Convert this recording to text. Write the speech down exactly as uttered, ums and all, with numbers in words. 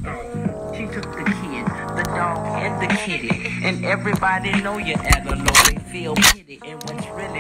She took the kid, the dog, and the kitty. And everybody know you at a low, they feel pity. And what's really